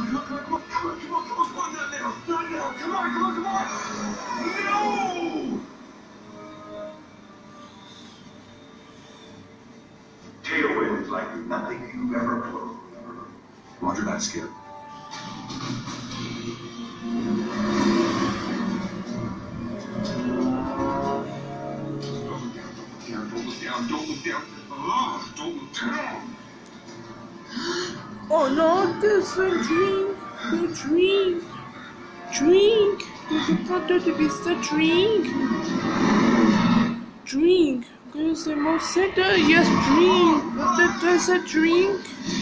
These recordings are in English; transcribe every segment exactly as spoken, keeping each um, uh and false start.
come on, come on, come on, come on, come on, come on, come on, not now, not now, come on, come on, come on! No! Tailwind is like nothing you've ever flown. Roger that, Skip. Don't look down, don't look down. Oh, don't look down. Oh no, this a drink, the drink, drink, the water to be the drink, drink, there's the most center, yes, drink, that there's a drink.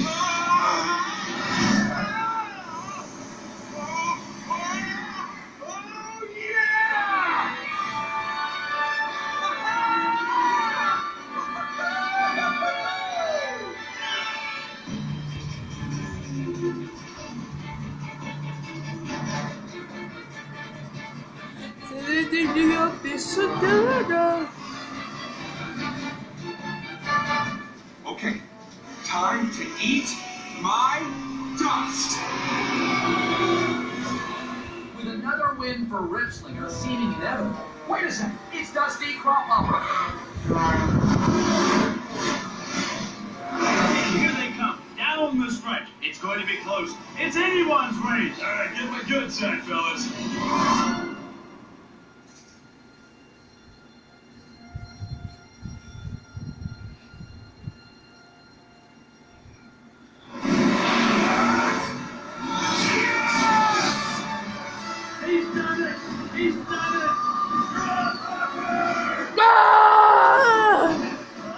Okay, time to eat my dust. With another win for Ripslinger seeming inevitable. Wait a second, it's Dusty Crop Hopper. Here they come, down the stretch. It's going to be close. It's anyone's race. All right, get my good side, fellas. He's done it! He's done it! Ah!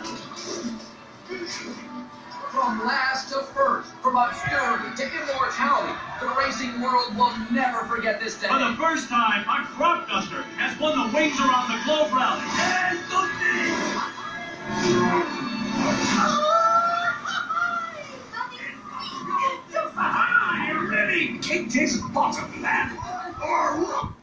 From last to first, from obscurity to immortality, the racing world will never forget this day. For the first time, a crop duster has won the Wings Around the Globe rally. And Dusty! Ready? Cake tastes bottom, lad. Or